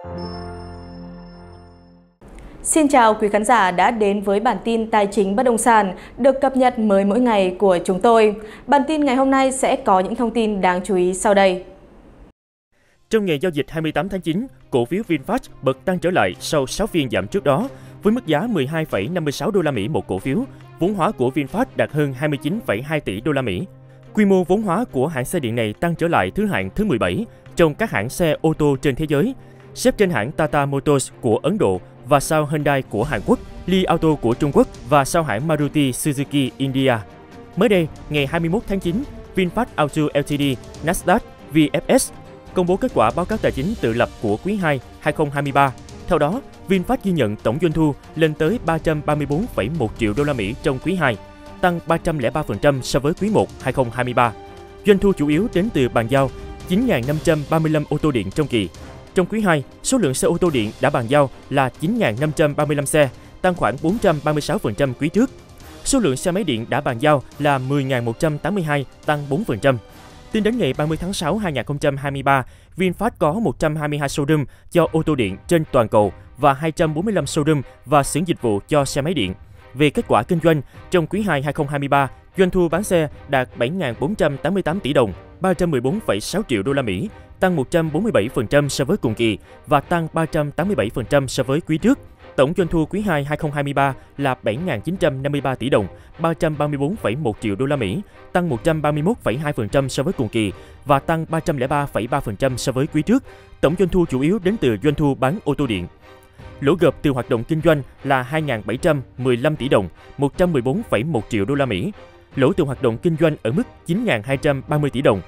Xin chào quý khán giả đã đến với bản tin tài chính bất động sản được cập nhật mới mỗi ngày của chúng tôi. Bản tin ngày hôm nay sẽ có những thông tin đáng chú ý sau đây. Trong ngày giao dịch 28 tháng 9, cổ phiếu VinFast bật tăng trở lại sau 6 phiên giảm trước đó, với mức giá 12,56 đô la Mỹ một cổ phiếu. Vốn hóa của VinFast đạt hơn 29,2 tỷ đô la Mỹ. Quy mô vốn hóa của hãng xe điện này tăng trở lại thứ hạng thứ 17 trong các hãng xe ô tô trên thế giới, xếp trên hãng Tata Motors của Ấn Độ và sau Hyundai của Hàn Quốc, Li Auto của Trung Quốc và sau hãng Maruti Suzuki India. Mới đây, ngày 21 tháng 9, VinFast Auto Ltd, Nasdaq, VFS công bố kết quả báo cáo tài chính tự lập của quý 2 2023. Theo đó, VinFast ghi nhận tổng doanh thu lên tới 334,1 triệu đô la Mỹ trong quý 2, tăng 303% so với quý 1 2023. Doanh thu chủ yếu đến từ bàn giao 9.535 ô tô điện trong kỳ. Trong quý 2, số lượng xe ô tô điện đã bàn giao là 9.535 xe, tăng khoảng 436% quý trước. Số lượng xe máy điện đã bàn giao là 10.182, tăng 4%. Tính đến ngày 30 tháng 6 2023, VinFast có 122 showroom cho ô tô điện trên toàn cầu và 245 showroom và xưởng dịch vụ cho xe máy điện. Về kết quả kinh doanh, trong quý 2 2023, doanh thu bán xe đạt 7.488 tỷ đồng, 314,6 triệu đô la Mỹ, tăng 147% so với cùng kỳ và tăng 387% so với quý trước. Tổng doanh thu quý 2 2023 là 7.953 tỷ đồng, 334,1 triệu đô la Mỹ, tăng 131,2% so với cùng kỳ và tăng 303,3% so với quý trước. Tổng doanh thu chủ yếu đến từ doanh thu bán ô tô điện. Lỗ gộp từ hoạt động kinh doanh là 2.715 tỷ đồng, 114,1 triệu đô la Mỹ. Lỗ từ hoạt động kinh doanh ở mức 9.230 tỷ đồng,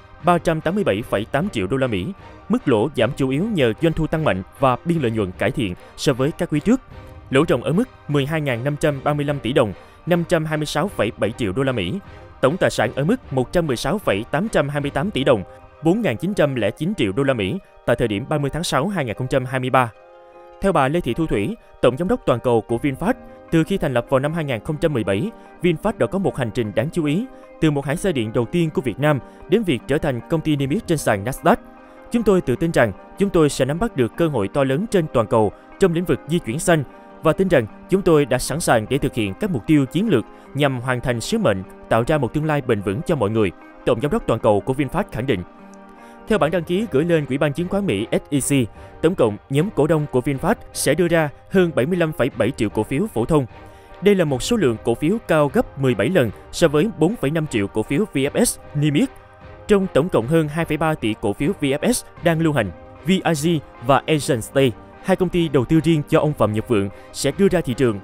387,8 triệu đô la Mỹ. Mức lỗ giảm chủ yếu nhờ doanh thu tăng mạnh và biên lợi nhuận cải thiện so với các quý trước. Lỗ ròng ở mức 12.535 tỷ đồng, 526,7 triệu đô la Mỹ. Tổng tài sản ở mức 116,828 tỷ đồng, 4.909 triệu đô la Mỹ tại thời điểm 30 tháng 6 2023. Theo bà Lê Thị Thu Thủy, Tổng giám đốc toàn cầu của VinFast, từ khi thành lập vào năm 2017, VinFast đã có một hành trình đáng chú ý, từ một hãng xe điện đầu tiên của Việt Nam đến việc trở thành công ty niêm yết trên sàn Nasdaq. Chúng tôi tự tin rằng chúng tôi sẽ nắm bắt được cơ hội to lớn trên toàn cầu trong lĩnh vực di chuyển xanh và tin rằng chúng tôi đã sẵn sàng để thực hiện các mục tiêu chiến lược nhằm hoàn thành sứ mệnh tạo ra một tương lai bền vững cho mọi người, Tổng giám đốc toàn cầu của VinFast khẳng định. Theo bản đăng ký gửi lên Ủy ban chứng khoán Mỹ SEC, tổng cộng nhóm cổ đông của VinFast sẽ đưa ra hơn 75,7 triệu cổ phiếu phổ thông. Đây là một số lượng cổ phiếu cao gấp 17 lần so với 4,5 triệu cổ phiếu VFS niêm yết. Trong tổng cộng hơn 2,3 tỷ cổ phiếu VFS đang lưu hành, VIG và Asian State, hai công ty đầu tư riêng cho ông Phạm Nhật Vượng, sẽ đưa ra thị trường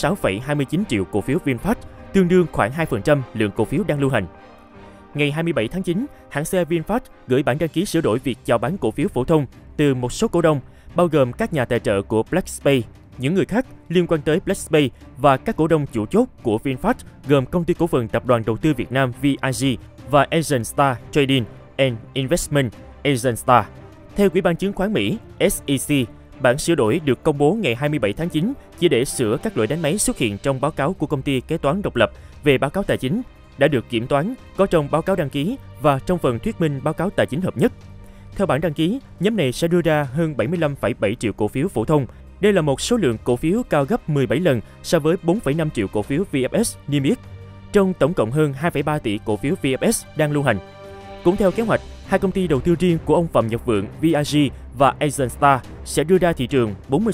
46,29 triệu cổ phiếu VinFast, tương đương khoảng 2% lượng cổ phiếu đang lưu hành. Ngày 27 tháng 9, hãng xe VinFast gửi bản đăng ký sửa đổi việc chào bán cổ phiếu phổ thông từ một số cổ đông, bao gồm các nhà tài trợ của BlackSpace, những người khác liên quan tới BlackSpace và các cổ đông chủ chốt của VinFast gồm Công ty cổ phần Tập đoàn Đầu tư Việt Nam VIG và Asian Star Trading and Investment Asian Star. Theo Ủy ban chứng khoán Mỹ SEC, bản sửa đổi được công bố ngày 27 tháng 9 chỉ để sửa các lỗi đánh máy xuất hiện trong báo cáo của công ty kế toán độc lập về báo cáo tài chính, đã được kiểm toán, có trong báo cáo đăng ký và trong phần thuyết minh báo cáo tài chính hợp nhất. Theo bản đăng ký, nhóm này sẽ đưa ra hơn 75,7 triệu cổ phiếu phổ thông. Đây là một số lượng cổ phiếu cao gấp 17 lần so với 4,5 triệu cổ phiếu VFS niêm yết. Trong tổng cộng hơn 2,3 tỷ cổ phiếu VFS đang lưu hành. Cũng theo kế hoạch, hai công ty đầu tư riêng của ông Phạm Nhật Vượng, VIG và Asian Star sẽ đưa ra thị trường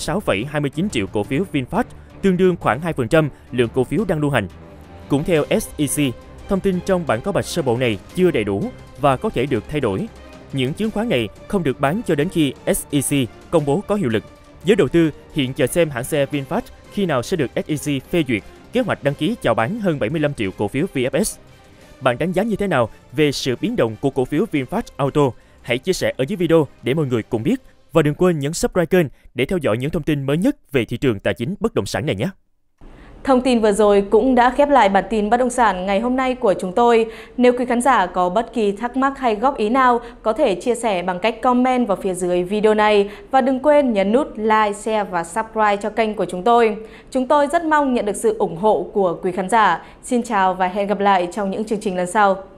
46,29 triệu cổ phiếu VinFast, tương đương khoảng 2% lượng cổ phiếu đang lưu hành. Cũng theo SEC, thông tin trong bản cáo bạch sơ bộ này chưa đầy đủ và có thể được thay đổi. Những chứng khoán này không được bán cho đến khi SEC công bố có hiệu lực. Giới đầu tư hiện chờ xem hãng xe VinFast khi nào sẽ được SEC phê duyệt kế hoạch đăng ký chào bán hơn 75 triệu cổ phiếu VFS. Bạn đánh giá như thế nào về sự biến động của cổ phiếu VinFast Auto? Hãy chia sẻ ở dưới video để mọi người cùng biết. Và đừng quên nhấn subscribe kênh để theo dõi những thông tin mới nhất về thị trường tài chính bất động sản này nhé. Thông tin vừa rồi cũng đã khép lại bản tin bất động sản ngày hôm nay của chúng tôi. Nếu quý khán giả có bất kỳ thắc mắc hay góp ý nào, có thể chia sẻ bằng cách comment vào phía dưới video này. Và đừng quên nhấn nút like, share và subscribe cho kênh của chúng tôi. Chúng tôi rất mong nhận được sự ủng hộ của quý khán giả. Xin chào và hẹn gặp lại trong những chương trình lần sau.